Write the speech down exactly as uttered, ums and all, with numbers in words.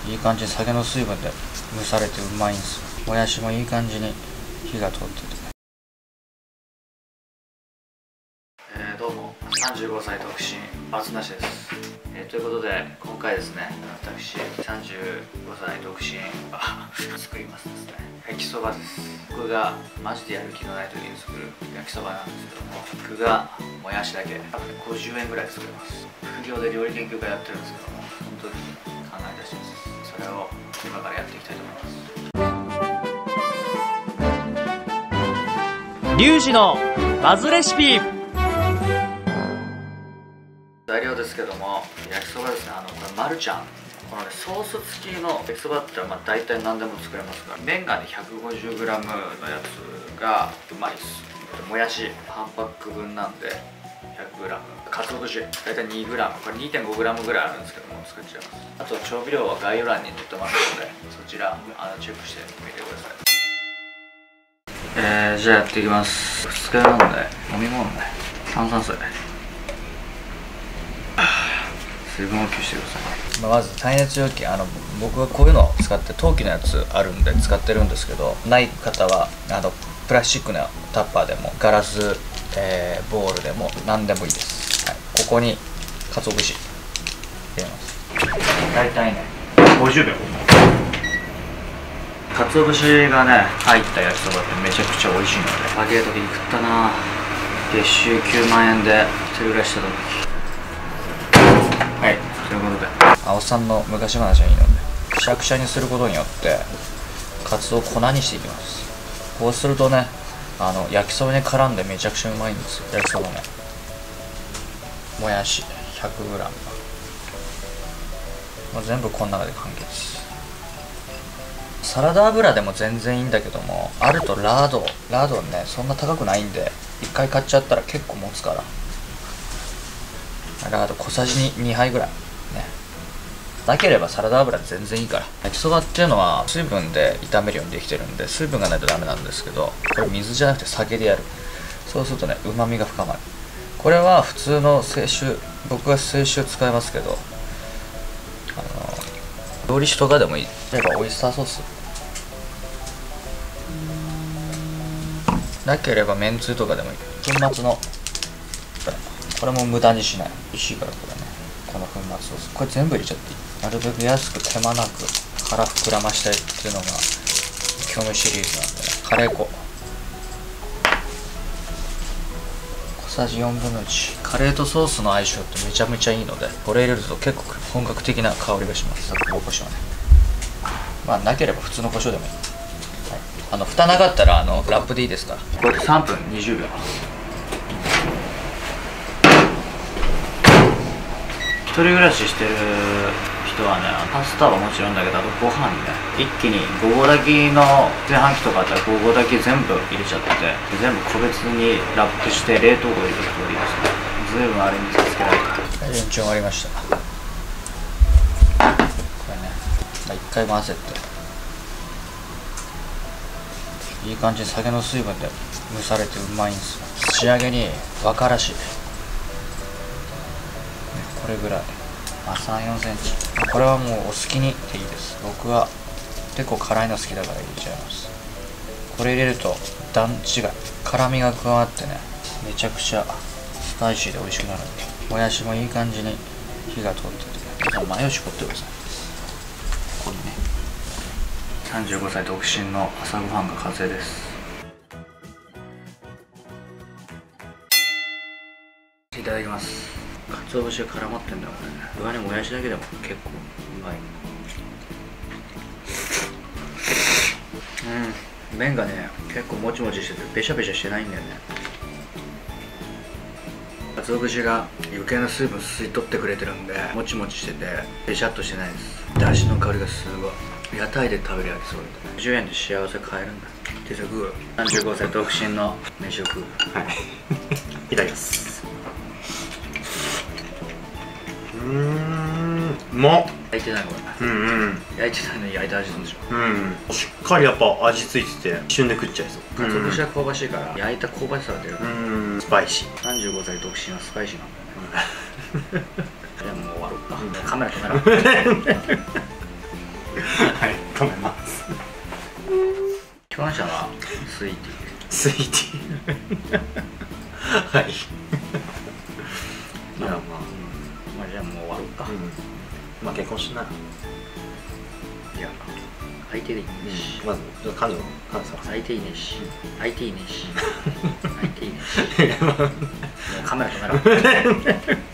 いい感じに酒の水分で蒸されてうまいんですよ。もやしもいい感じに火が通ってて、えー、どうもさんじゅうごさい独身バツなしです、えー、ということで今回ですね、私さんじゅうごさい独身が作りますですね、焼きそばです。僕がマジでやる気のない時に作る焼きそばなんですけども、具がもやしだけごじゅうえんぐらいで作れます。副業で料理研究家やってるんですけども、その時に考え出してます。それを今からやっていきたいと思います。 リュウジのバズレシピ。 材料ですけども、焼きそばですね、あのこれマルちゃん、このねソース付きの焼きそばだったらまあ大体何でも作れますから、麺がね ひゃくごじゅうグラム のやつがうまいです。もやし半パック分なんで ひゃくグラム、 かつお節大体 にグラム、 これ にてんごグラム ぐらいあるんですけども作っちゃいます。あと調味料は概要欄に載ってますので、そちらあのチェックしてみてください。えー、じゃあやっていきます。二日酔いなんで飲み物ね、炭酸水、水分補給してください。まあ、まず耐熱容器、あの僕はこういうのを使って陶器のやつあるんで使ってるんですけど、ない方はあのプラスチックのタッパーでもガラス、えー、ボールでも何でもいいです、はい、ここに鰹節入れます。大体ねごじゅうびょう。鰹節がね入った焼きそばってめちゃくちゃ美味しいので、バゲー時に食ったな。月収きゅうまんえんで一人暮らしした時。はい、ということで青さんの昔話はいいので、くしゃくしゃにすることによってカツオを粉にしていきます。こうするとね、あの焼きそばに絡んでめちゃくちゃうまいんですよ。焼きそばね、もやし ひゃくグラム、 もう全部この中で完結。サラダ油でも全然いいんだけども、あるとラードラードねそんな高くないんで、いっかい買っちゃったら結構持つから、ラード小さじにはいぐらいね。なければサラダ油全然いいから。焼きそばっていうのは水分で炒めるようにできてるんで、水分がないとダメなんですけど、これ水じゃなくて酒でやる。そうするとね、うまみが深まる。これは普通の清酒、僕は清酒使いますけど、あの料理酒とかでもいい。例えばオイスターソース、なければめんつゆとかでもいい。粉末のこれも無駄にしない。美味しいからこれね、この粉末ソースこれ全部入れちゃっていい。なるべく安く手間なく腹膨らましたいっていうのが興味シリーズなんでね。カレー粉小さじよんぶんのいち。カレーとソースの相性ってめちゃめちゃいいので、これ入れると結構本格的な香りがします。黒胡椒ね、まあなければ普通の胡椒でもいい、はい、あの蓋なかったらあのラップでいいですから。これでさんぷんにじゅうびょう。一人暮らししてる人はね、パスタはもちろんだけど、あとご飯ね、一気にご合炊きの炊飯器とかあったらご合炊き全部入れちゃって、全部個別にラップして冷凍庫入れておくといいですね。随分あれに気をつけられた。順調終わりました。これね、まあ、一回混ぜていい感じに酒の水分で蒸されてうまいんですよ。仕上げに和からし、これぐらい、まあ、さん、よんセンチ。これはもうお好きにでいいです。僕は結構辛いの好きだから入れちゃいます。これ入れると段違い、辛みが加わってね、めちゃくちゃスパイシーで美味しくなるんで。もやしもいい感じに火が通ってて、皆さんマヨシ凝ってください。ここにね、さんじゅうごさい独身の朝ごはんが完成です。いただきます。鰹節が絡まってんだよこれね。上にもやしだけでも結構うまい。うん、麺がね結構もちもちしててべしゃべしゃしてないんだよね。鰹節が余計な水分吸い取ってくれてるんで、もちもちしててべしゃっとしてないです。だしの香りがすごい。屋台で食べる焼きそばみたいな。じゅうえんで幸せ買えるんだ。定食。さんじゅうごさい独身の飯食う。 はいいただきます。うーん、うまっ。 焼いてないこれ。うんうん。焼いてないのに焼いた味するんでしょ。 うん、しっかりやっぱ味付いてて一瞬で食っちゃいそう。 鰹節は香ばしいから焼いた香ばしさが出る。 うん、スパイシー。 さんじゅうごさい独身はスパイシーなんだよね。じゃあもう終わろうか。カメラ止めろ。 ちゃんはスイーティースイーティーはいいやまあ、 まあじゃあもう終わろうか、 うん、まあ結婚しないいや相手でいいねし、 まず彼女の彼女さ相手いいねし相手いいねし相手いいねしもうカメラ止めろ